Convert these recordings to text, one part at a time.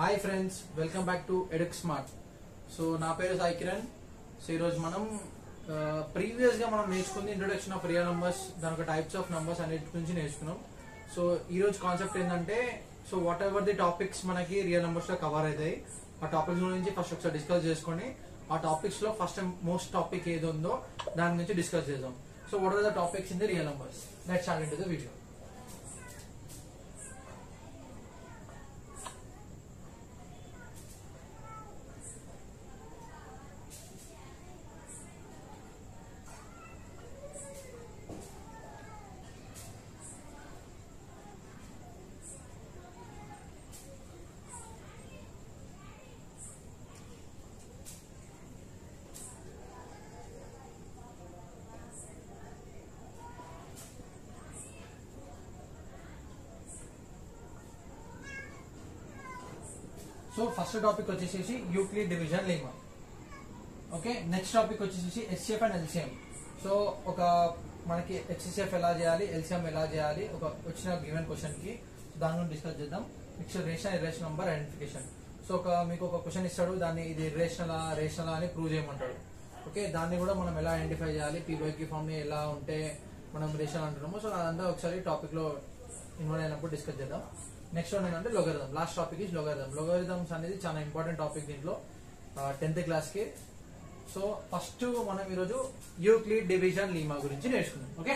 Hi friends, welcome back to Edu Smart. So నా పేరు Sai Kiran. So ఈరోజు మనం ప్రీవియస్ గా మనం నేర్చుకుంది ఇంట్రొడక్షన్ ఆఫ్ రియల్ నంబర్స్, దాని టైప్స్ ఆఫ్ నంబర్స్ అన్నిటి గురించి నేర్చుకున్నాం. సో ఈ రోజు కాన్సెప్ట్ ఏంటంటే, so whatever the topics మనకి రియల్ నంబర్స్ లో కవర్ అవుతాయి, ఆ టాపిక్స్ గురించి ఫస్ట్ ఒకసారి డిస్కస్ చేసుకొని ఆ టాపిక్స్ లో ఫస్ట్ మోస్ట్ టాపిక్ ఏది ఉందో దాని గురించి డిస్కస్ చేద్దాం. So what are the topics in the real numbers? Let's start into the video. So first topic వచ్చేసి Euclid division lemma. Okay, next topic వచ్చేసి హెచ్సిఎఫ్ అండ్ ఎల్సిఎం. సో ఒక మనకి HCF ఎలా చేయాలి, ఎల్సిఎం ఎలా చేయాలి, ఒక వచ్చిన గివెన్ క్వశ్చన్ కి దాని గురించి డిస్కస్ చేద్దాం. Next rational number identification. So మీకు ఒక క్వశ్చన్ ఇస్తాడు, దాన్ని ఇది రేషనల్ అని ప్రూవ్ చేయమంటాడు. ఓకే, దాన్ని కూడా మనం ఎలా ఐడెంటిఫై చేయాలి, పీబైక్యూ ఫామ్ ని ఎలా ఉంటే మనం రేషనల్ అంటున్నాము. సో అదంతా ఒకసారి టాపిక్ లో ఇన్వాల్వ్ అయినప్పుడు డిస్కస్ చేద్దాం. నెక్స్ట్ వన్ ఏంటంటే logarithm. Last topic is logarithm. Logarithms అనేది చాలా ఇంపార్టెంట్ టాపిక్ దీంట్లో 10th క్లాస్ కి. సో ఫస్ట్ మనం ఈరోజు యూక్లిడ్ డివిజన్ లెమ్మా గురించి నేర్చుకుందాం. ఓకే,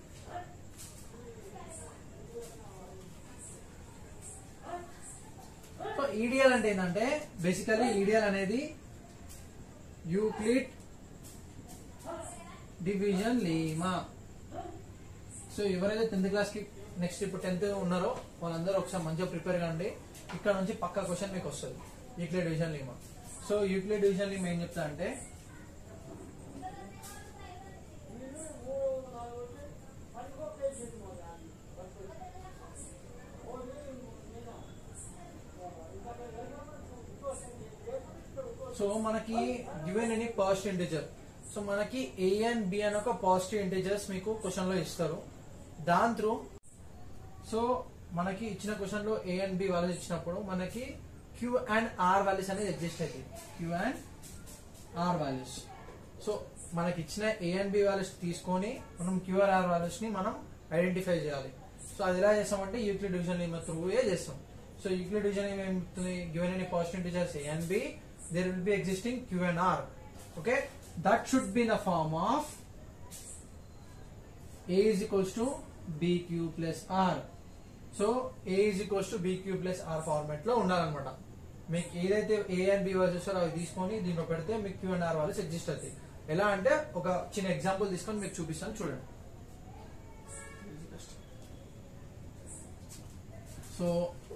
సో ఈడియల్ అంటే ఏంటంటే, బేసికల్లీ ఈడియల్ అనేది యూక్లిడ్ డివిజన్ లెమ్మా. సో ఎవరైతే 10th క్లాస్ కి నెక్స్ట్ ఇప్పుడు 10th ఉన్నారో వాళ్ళందరూ ఒకసారి మంచిగా ప్రిపేర్ కండి. ఇక్కడ నుంచి పక్కా క్వశ్చన్ మీకు వస్తుంది, Euclid division lemma. So Euclid division lemma ఏం చెప్తా అంటే, సో మనకి given any positive integer. So మనకి ఏ అండ్ బి అని ఒక పాజిటివ్ ఇంటిజర్స్ మీకు క్వశ్చన్ లో ఇస్తారు. దాని త్రూ సో మనకి ఇచ్చిన క్వశ్చన్ లో ఏ అండ్ బి వాల్యూస్ ఇచ్చినప్పుడు మనకి క్యూ అండ్ ఆర్ వాల్యూస్ అనేది ఎగ్జిస్ట్ అవుతాయి. Q and R values. So మనకి ఇచ్చిన ఏ అండ్ బి వాల్యూస్ తీసుకొని మనం క్యూ అండ్ ఆర్ వాల్యూస్ ని మనం ఐడెంటిఫై చేయాలి. సో అది ఎలా చేస్తామంటే యూక్లిడ్ డివిజన్ లెమ్మా త్రూ చేస్తాం. సో యూక్లిడ్ డివిజన్ లెమ్మా ఏమవుతుంది, given any positive integers A and B, there will be existing q and r. Okay, that should be in the form of a is equals to bq plus r. So a is equals to bq plus r format లో ఉండాలన్నమాట. మీకు ఏదైతే a and b values అవి తీసుకొని దీంట్లో పెడితే మీకు q and r values exist అవుతాయి. ఎలా అంటే ఒక చిన్న ఎగ్జాంపుల్ తీసుకొని మీకు చూపిస్తాను, చూడండి. సో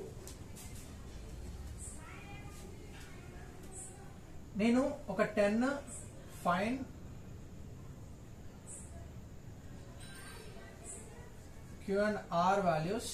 నేను ఒక 10 find Q and R values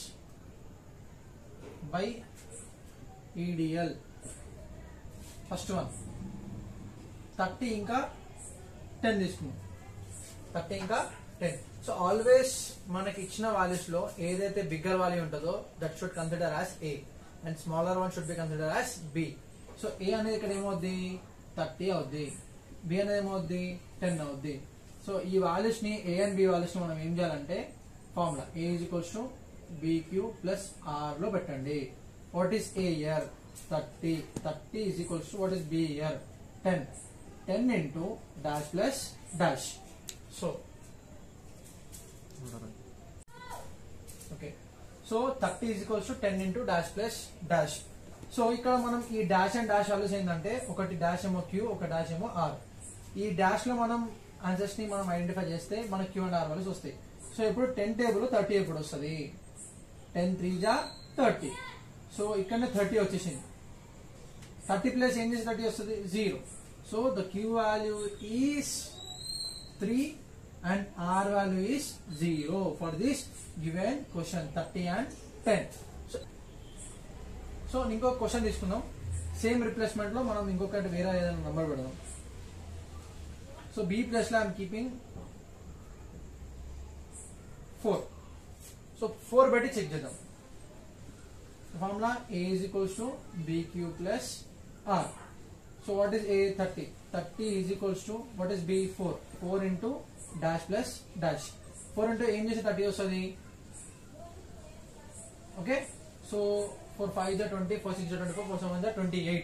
by EDL. First one 30 ఇంకా 10 తీసుకున్నాం. 30 ఇంకా 10. సో ఆల్వేస్ మనకి ఇచ్చిన వాల్యూస్ లో ఏదైతే బిగ్గర్ వాల్యూ ఉంటుందో that should consider as A and smaller one should be consider as B. So A అనేది ఇక్కడ ఏమవుద్ది, 30 అవుద్ది. బి అనేది ఏమవుద్ది, 10 అవుద్ది. సో ఈ వాల్యూస్ ని ఏ అండ్ బి వాల్యూస్ ని మనం ఏం చేయాలంటే formula A is equals to BQ plus R లో పెట్టండి. What is A here, 30. 30 is equals to what is B here, 10. 10 into dash plus dash. So okay, so 30 is equals to 10 into dash plus dash. So ఇక్కడ మనం ఈ dash and dash values ఏంటంటే, ఒకటి dash ఏమో queue, ఒక dash ఏమో are. ఈ dash లో మనం ఆన్సర్స్ ని మనం ఐడెంటిఫై చేస్తే మనకు క్యూ అండ్ ఆర్ వాల్యూస్ వస్తాయి. సో ఇప్పుడు 10 టేబుల్ 30 ఎప్పుడు వస్తుంది, 10 3 జా 30. సో ఇక్కడ 30 వచ్చేసింది. 30 ప్లస్ ఏం చేసి 30 వస్తుంది, 0. So the Q value is 3 and R value is 0 for this given question 30 and 10. So ఇంకొక క్వశ్చన్ తీసుకుందాం. సేమ్ రిప్లేస్మెంట్ లో మనం ఇంకొకటి వేరే ఏదైనా నంబర్ పెడదాం. సో బి ప్లస్ లో ఐఎమ్ కీపింగ్ 4. సో 4 పెట్టి చెక్ చేద్దాం. formula A is equals to BQ plus R. So what is A? 30. 30 is equals to what is B? 4. 4 into dash plus dash. 4 into ఏం చేసి 30 వస్తుంది. Okay, so 4 5 is 20, 4 6 is 24, 4 7 is 28.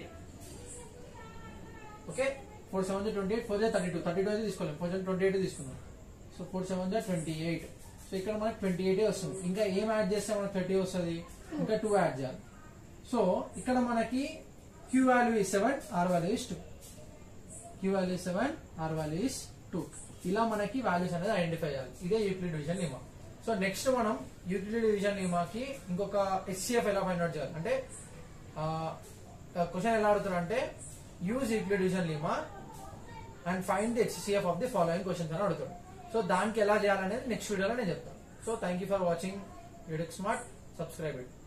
Okay, 4 7 is 28, 4 is 32. 32 అయితే తీసుకోలేము, 4 7 28 తీసుకున్నాం. So 4 7 is 28. So ఇక్కడ మనకి 28 వస్తుంది. ఇంకా ఏం యాడ్ చేస్తే మనకి 30 వస్తుంది, ఇంకా 2 యాడ్ చేయాలి. సో ఇక్కడ మనకి Q value is 7, R value is 2. Q value is 7, R value is 2. ఇలా మనకి వాల్యూస్ అనేది ఐడెంటిఫై చేయాలి. ఇదే యూక్లిడ్ డివిజన్ నియమం. సో నెక్స్ట్ మనం యూక్లిడ్ డివిజన్ నియమాకి ఇంకొక HCF ఎలా ఫైండ్ అవుట్ చేయాలి అంటే, క్వశ్చన్ ఎలా అడుగుతారు అంటే యూజ్ యూక్లిడ్ డివిజన్ నియమా and find the HCF of the following questions అని అడుగుతాడు. సో దానికి ఎలా చేయాలనేది నెక్స్ట్ వీడియోలో నేను చెప్తాను. So thank you for watching Edu Smart. Subscribe it.